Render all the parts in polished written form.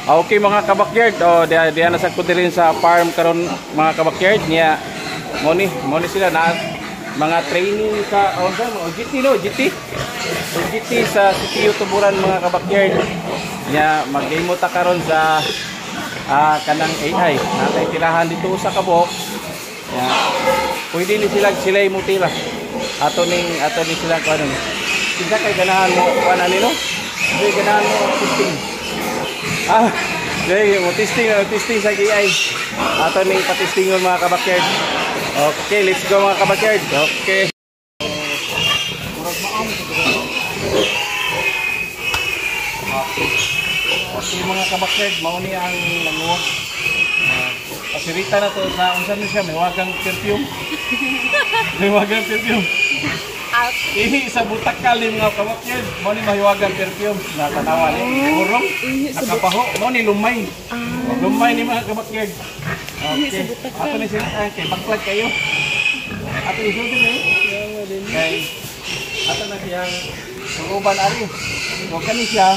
Okay mga kabakyard, diyan na sa rin sa farm karon mga kabakyard niya. Moni sila na mga training sa GT GT sa CTU Tuburan mga kabakyard. Niya mag-game ta karon sa kanang AI. Natay tirahan dito sa kabok. Ya. Pwede ni sila imutila. Ato ning sila kuno. Kinsa kay ganahan mo kuan ani no? Di ganahan mo testing. Sige, mo testing sa AI. Ato ning patestingon mga kabakyard. Okay, let's go mga kabakyard. Okay. Okay mga kabakyard, mao ni ang nanguwag. Pasirita na to sa unsan siya, may wagang perfume. May wagang perfume. Ihi sa butakal ni mga kabakyard, mao ni mahiwagang perfume. Natanawa ni urong, nakapaho, mao ni lumay. Lumay ni mga kabakyard. Okay. Ato ni sila kay pagplag kayo. Ato isulti ni. Kay ato na siyang suruban ari. So kani siya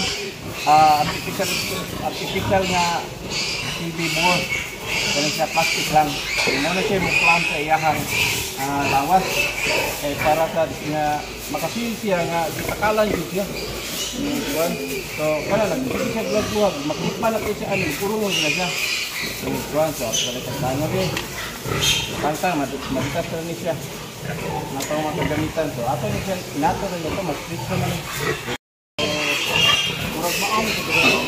artificial nga TV board. Kani siya plastic lang. Mo na siya muklam sa iyahang lawas. Para sa nga makasil siya nga gitakalan jud siya. So kana lang siya glad-glad makita na ko siya ani puro na siya. So kuan sa balik sa rin. Tantang maditas rin siya. Natong magagamitan. So ato ni siya nato rin ito mas-split naman. Murag maam ito.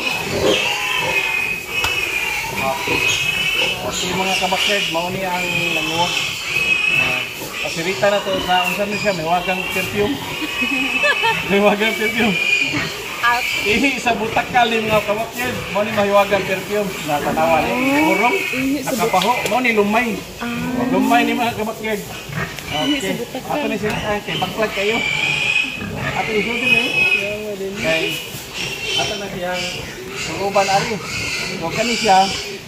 Okay mga kabakyard, mao ni ang nanguwag. Pasirita na to sa unsan siya, may wagang perfume. May wagang perfume. Ihi sa butakal ni mga kabakyard, mao ni mahiwagang perfume. Natanawa ni urong, nakapaho, mao ni lumay. Lumay ni mga kabakyard. Okay. Ato ni sila kay pagplag kayo. Ato isulti ni. Kay ato na siyang suruban ari. So kani siya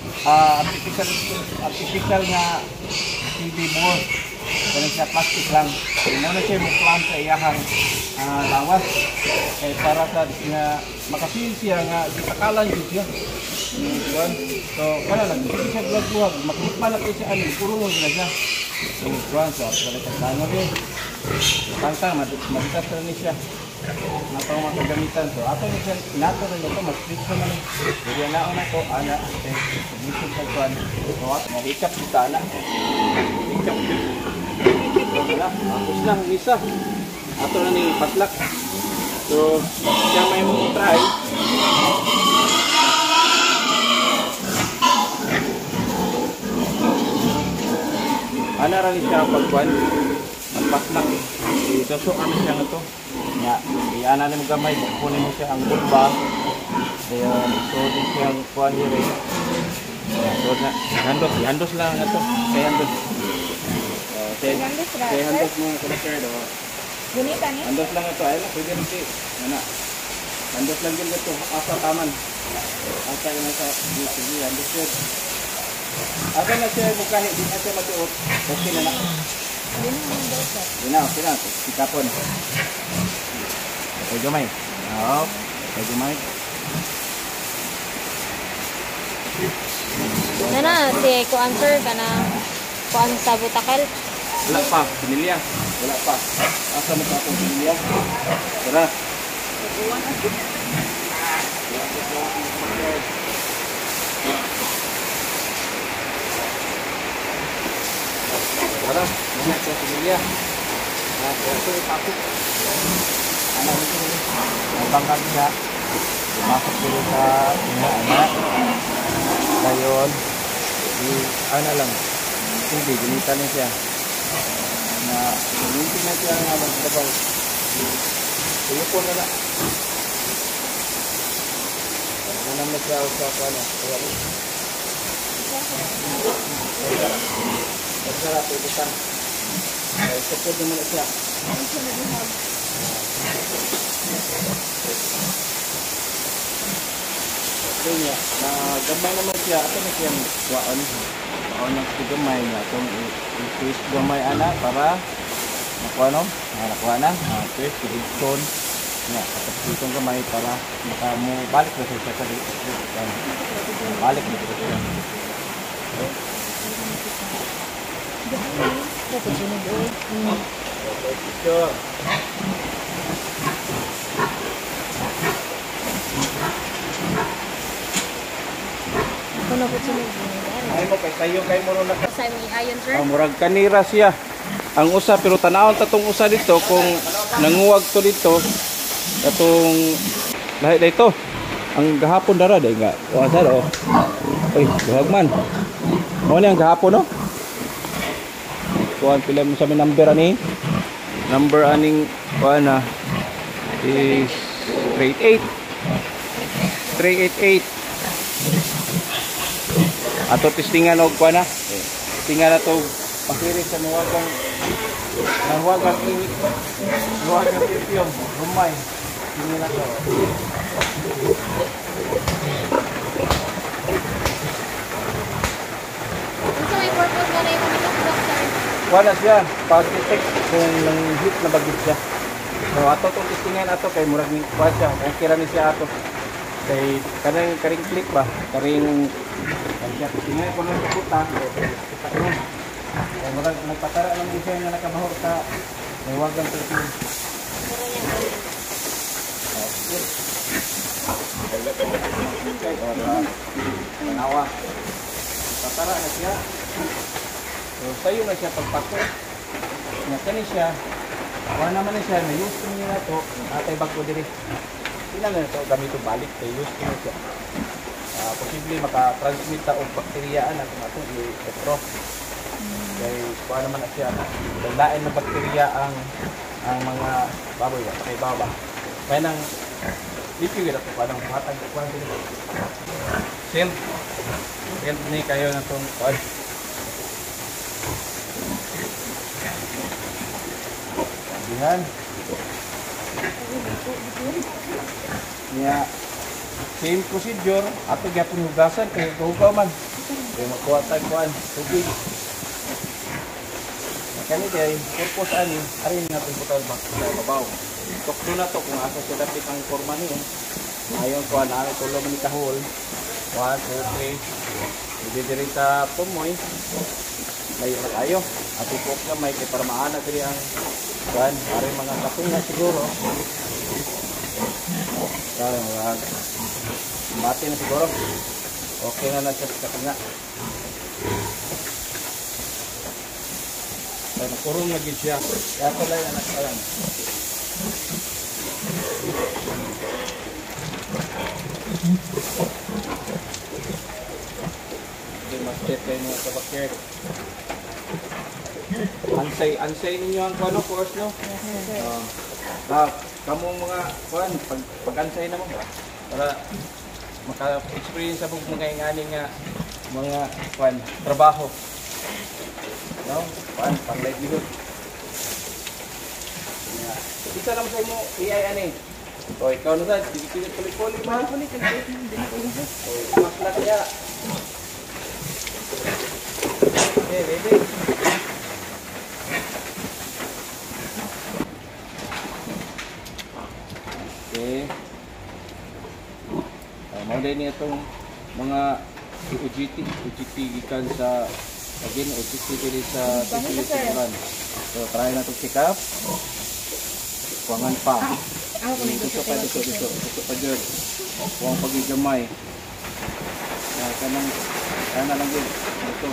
artificial nga TV board. Kani siya plastic lang. Mo na siya muklam sa iyahang lawas. Para sa nga makasil siya nga gitakalan jud siya. So kana lang siya glad-glad makita na ko siya ani puro na siya. So kuan sa balik sa rin. Tantang maditas rin siya. Natong magagamitan. So ato ni siya nato rin ito mas-split naman. Dili na ako ko ana submission sa kuan. So mo hikap kita na. Hikap. So wala, tapos lang isa. Ato na ni paslak. So siya may mo try. Ana ra ni siya pagkuan. Paslak. Isusukan siya nga to. Nga, iana na mo gamay, kunin mo siya ang bomba. Ayan, so din siya ang kuhan niya rin. So na, handos lang na to. Kaya handos. Kaya handos mo yung connector do. Handos lang ito, ayun na, pwede rin siya. Handos lang din ito, asa taman. Asa yun sa sige, handos yun. Asa na siya mukahit, di na siya matuot. Okay na na. Okay na, sikapon. Okay, gamay. Okay, gamay. Na, si answer ka na kuan sa butakal. Wala pa, pinilya. Wala pa. Asa mo pa akong pinilya? Tara. Tara, mga sa pinilya. Ito ipapit. Anak itu bangkang siya. Masuk dulu sa anak. Ngayon, ano lang, hindi, ginitan na siya. Na, ginitin na siya nga magdabaw. Tuyupon na na. Nanam na siya sa ano. Pagsarap, ibutan. Supod naman na siya. So niya, na gamay naman siya. Ito na siyang waon. Waon ng gamay niya. Itong i-twist gamay ana para nakuha no? Nakuha na. Twist, i-stone. Tapos itong gamay para balik na siya sa Balik dito siya. Dapat sunod eh. Okay, picture. Ako na po sunod. Ay mo kay kayo kay mo na Sa imong i-iron, sir? murag kanira siya. Ang usa pero tanawon tatong usa dito kung nanguwag to dito atong lahi dito. Ang gahapon dara day nga. O asa do. Oy, duhag man. Mo ni ang gahapon no? Kuan pila mo sa mi number ani? Number aning kuan na is 388. 388. Ato testingan og kuan na. Tinga na to pakiri sa nuwagang perfume rumay. Tinga na to. Unsa may purpose na yung pagkakasok, sir? Wala siya, pag-detect kung nang hit na bagit siya. So ato itong testingan ato kay murag ni kuha siya, kaya kira ni siya ato. Kay karing click ba, karing siya testingan ko lang sa puta, kita ko. Kaya murag nagpatara lang din siya nga nakabahor sa may wagang perfume. Puro niya Tanawa. Patara na siya. So sayo na siya pagpako. Kani siya. Wala naman na siya. Na-use ko niya na ito. Atay bago diri. Tingnan na ito. Gamito balik. Use ko na siya. Posible maka-transmit ta og bakteriyaan na kung ito i-petro. Kaya kuha naman na siya. Dalain na bakteriya ang mga baboy ba? Kay baba. Kaya nang liquid ito. Parang hatag ko diri. Sim. Yan ni kayo na itong kuha. Yan. Ya, same procedure. Ato gyapon hugasan kay hugaw man. Kay makuha tag kuan tubig. Kani kay purpose ani arin natin butang sa babaw. Tukto na to kung asa siya dapit ang forma niya. Ayon kuan ari tulo man ni kahol. 1 2 3. Hindi diri sa pumoy. May tayo. At ipok na may kay para maana diri ang kuan ari mga katunga siguro. Kaya wag. Mati na siguro. Okay na siya sa katunga. Kaya nakurong na gid siya. Kaya pala yung anak pa lang. Hindi mas step kayo mga kabakir. Ansay ninyo ang kuano course no? Kamong mga kuan pag-ansay naman ba? Para maka-experience sa mga ingani nga mga kuan trabaho. No? Kuan pang livelihood. Isa lang sa mo AI ani. O ikaw na sa pili-pili ba? Mas na kaya. Okay, ready? Okay. Mau din itong mga UGT gikan sa again UGT diri sa Titiran. So try na to check up. Kuangan pa. Dito pa dyan. Kuang pagigamay. Kana lang yun. Ito.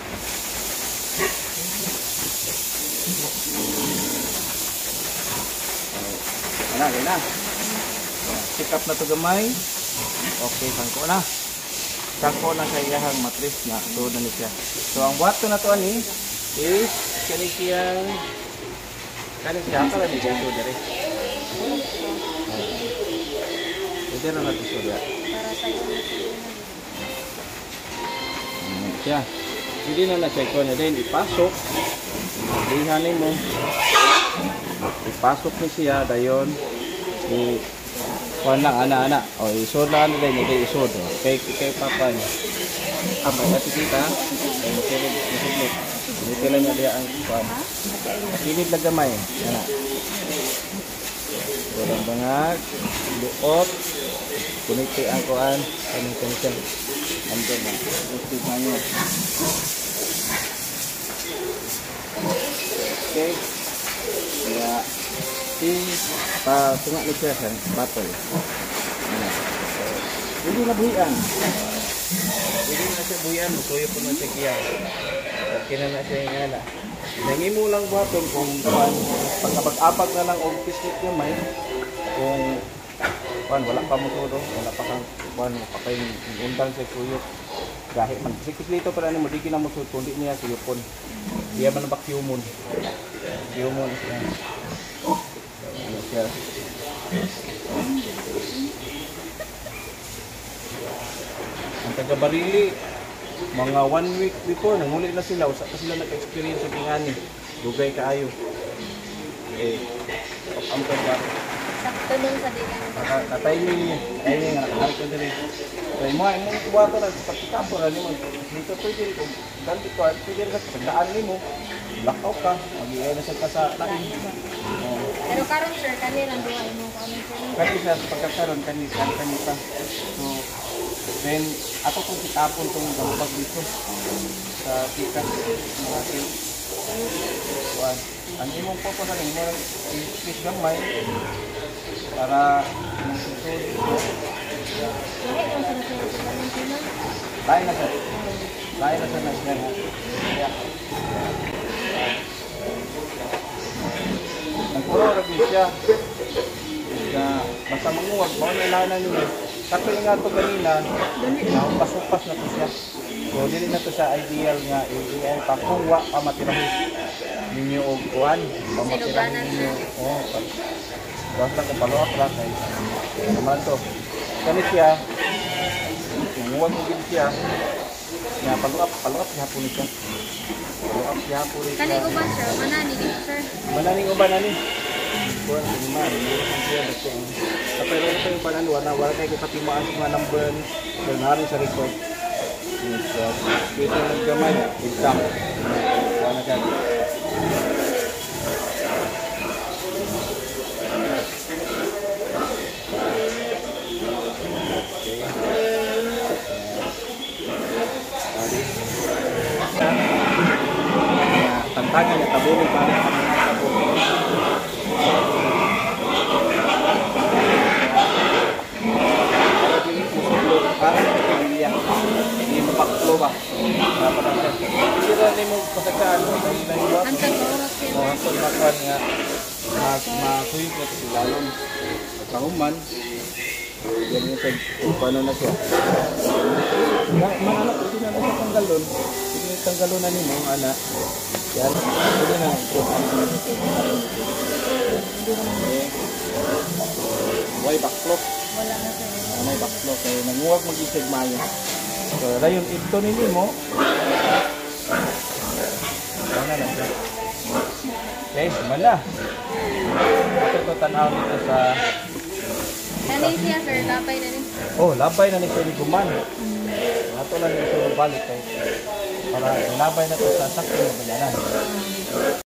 Kaya na. Check up na to gamay. Okay, sangko na. Sangko na sa iyahang matris na. So, na siya. So, ang wato na to ani is kanisiyang pala dito dari. Ito na natin surya. para sa iyo. Siya. Hindi na na-check ko na din. Ipasok. Lihanin mo. Ipasok ni siya. Dayon. Kuhan lang, ana-ana. O, isod lang na din. Hindi isod. Kay papa niya. Pati kita. Masilip. Dito lang niya diya ang kuhan. Silip lang gamay. Ana. Walang bangag. Buot. Kuniti ang kuan. Kanang siya. Andun na. Gusto nyo. Okay. Kaya, tunga ni siya sa battle. Hindi na buhian. Hindi na siya buhian. Musuyo po na siya kaya. Okay na siya yung ala. Nangimo lang battle kung pagkapag-apat na lang og pislit niya may kung wala pa mo todo, wala pa kang pa kay undang sa kuyok. Gahit man sikislito para ni mo di kina mo kundi niya suyopon. Diya man vacuumon. Vacuumon siya. Ano siya? Ang taga-Barili, mga 1 week before, nanguli na sila. Usa pa sila nag-experience sa tingani. Dugay kaayo. Ang taga. Sakto dun sa dikan. Timing nga nakahalik ko din. Kaya mo kuwato na pagkikapo na mo. Dito pwede ko. Ganti ko, pwede ka sa pagdaan mo. Blackout ka. Mag-iay na siya ka sa lain. Pero karon sir, kanilang duhay mo kung ano sir. Kasi sa pagkakaroon, kanita. So, then, ako kung kitapon itong gambag dito sa pikas, mga ating kuwan. Ang imong po sa rin, mo i-split gamay para ng susod. Lahat yung sinusunod sa ganun sila. Lain na sa nasyan. Kaya, nagpuro rin siya. Basta manguwag, baka nailanan niyo. Sakto nga ito kanina, pas-upas na ito siya. So, dili na ito siya ideal nga i-AI pa. Kung wa pa matirahin ninyo o kuhan, pa matirahin ninyo. Oo, basta kung paluwak lang. Naman ito. Kani siya, nanguwag mo din siya. Nga, paluwak siya po niya. Paluwak siya po niya. Kani uban sir, manani dito sir. Mananing uban ani. Kuan ini man, pero ito yung panan wala kayo katimaan mga number ng hari sa record. Dito naggamay, exam. Wala ka. Tantangan ya tabulin para tabulin. Para sa pamilya, hindi mapaklo ba? Hindi rin mo pasakaan mo dahil nahiwag. Antag oras yun. Ang pagmakan nga, masuyog na ito lalong nagkahuman. Yan yung kung paano na siya. Manalak, hindi na siya tanggalon. Hindi na tanggalon na nimo ang anak. Yan, hindi na kung ano na siya. Why backflop? Wala na sir. May backflop kaya nanguwag mag-isig mayo. So, dayon ito ninyo mo. Ano na siya? Okay, mala. Ito ko tanaw dito sa... Kani siya sir, lapay na rin. Oh, labay na ni Kuya Guman. Ato lang yung balik kay para labay na to sa sakto ng bayanan.